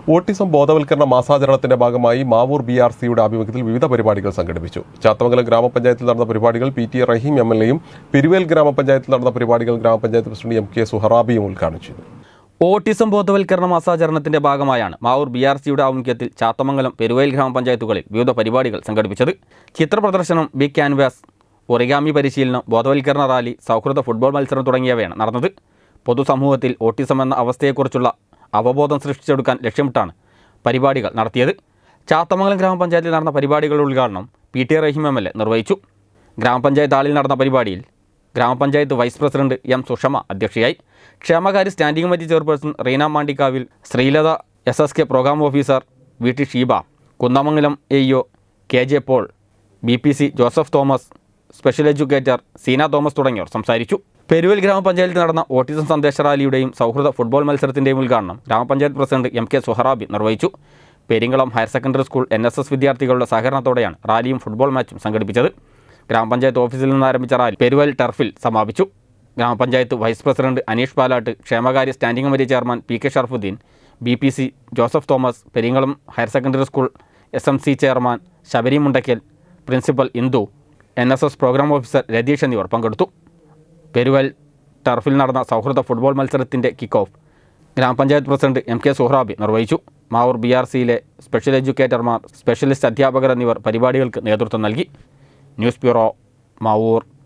Autism ബോധവൽക്കരണ മാസാചരണത്തിന്റെ ഭാഗമായി മാവൂർ BRCയുടെ ആഭിമുഖ്യത്തിൽ വിവിധ പരിപാടികൾ സംഘടിപ്പിച്ചു. ചാത്തമംഗലം ഗ്രാമപഞ്ചായത്തിൽ നടന്ന പരിപാടികൾ PT റഹീം MLAയും പെരുവേൽ ഗ്രാമപഞ്ചായത്തിൽ നടന്ന പരിപാടികൾ ഗ്രാമപഞ്ചായത്ത് പ്രസിഡന്റ് MK സുഹറാബിയും ഉദ്ഘാടനം ചെയ്തു. ഓട്ടിസം ബോധവൽക്കരണ മാസാചരണത്തിന്റെ ഭാഗമായാണ് മാവൂർ BRCയുടെ ആഭിമുഖ്യത്തിൽ ചാത്തമംഗലം പെരുവേൽ ഗ്രാമപഞ്ചായത്തുകളിൽ വിവിധ പരിപാടികൾ സംഘടിപ്പിച്ചത്. ചിത്രപ്രദർശനം, ബിഗ് ക്യാൻവാസ്, ഒറിഗാമി പരിശീലനം, ബോധവൽക്കരണ റാലി, സൗഹൃദ ഫുട്ബോൾ മത്സരം തുടങ്ങിയവയാണ് നടന്നത്. പൊതുസമൂഹത്തിൽ ഓട്ടിസം എന്ന അവസ്ഥയെക്കുറിച്ചുള്ള അവബോധം സൃഷ്ടിച്ചെടുക്കാൻ ലക്ഷ്യമിട്ടാണ് പരിപാടികൾ നടത്തിയത്. ചാത്തമംഗലം ഗ്രാമപഞ്ചായത്തിൽ നടന്ന പരിപാടികളുടെ ഉദ്ഘാടനം PT റഹീം MLA നിർവഹിച്ചു. ഗ്രാമപഞ്ചായത്ത് ഹാളിൽ നടന്ന പരിപാടിയിൽ ഗ്രാമപഞ്ചായത്ത് വൈസ് പ്രസിഡന്റ് M സുഷമ അധ്യക്ഷയായി. ക്ഷേമകാര്യ സ്റ്റാൻഡിംഗ് കമ്മിറ്റി ചെയർപേഴ്സൺ റീന മാണ്ടിക്കാവിൽ, Sreelatha SSK programme officer VT Sheeba, Kunnamangalam AEO KJ Paul, BPC Joseph Thomas, special educator Seena Thomas തുടങ്ങിയവർ സംസാരിച്ചു. പെരുവേൽ ഗ്രാമപഞ്ചായത്തിൽ നടന്ന ഓട്ടിസം സന്ദേശ റാലിയുടെയും സൗഹൃദ ഫുട്ബോൾ മത്സരത്തിൻ്റെയും ഉദ്ഘാടനം ഗ്രാമപഞ്ചായത്ത് പ്രസിഡന്റ് MK സുഹറാബി നിർവഹിച്ചു. Peringalam higher secondary school NSS വിദ്യാർത്ഥികളുടെ സഹകരണത്തോടെയാണ് റാലിയും ഫുട്ബോൾ മാച്ചും സംഘടിപ്പിച്ചത്. ഗ്രാമപഞ്ചായത്ത് ഓഫീസിൽ നിന്ന് ആരംഭിച്ച റാലി പെരുവേൽ ടർഫിൽ സമാപിച്ചു. ഗ്രാമപഞ്ചായത്ത് വൈസ് പ്രസിഡന്റ് അനീഷ് പാലാട്ട്, ക്ഷേമകാര്യ standing committee chairman PK Sharafudheen, BPC Joseph Thomas, Peringalam higher secondary school SMC chairman Sabari Mundakkal, principal Indu, NSS programme officer Ratheesh എന്നിവർ പങ്കെടുത്തു. പെരുവേൽ ടർഫിൽ നടന്ന സൗഹൃദ ഫുട്ബോൾ മത്സരത്തിൻ്റെ കിക്ക് ഓഫ് ഗ്രാമപഞ്ചായത്ത് പ്രസിഡന്റ് MK സുഹറാബി നിർവഹിച്ചു. മാവൂർ BRCയിലെ സ്പെഷ്യൽ എഡ്യൂക്കേറ്റർമാർ, സ്പെഷ്യലിസ്റ്റ് അധ്യാപകർ എന്നിവർ പരിപാടികൾക്ക് നേതൃത്വം നൽകി. News bureau, Mavoor.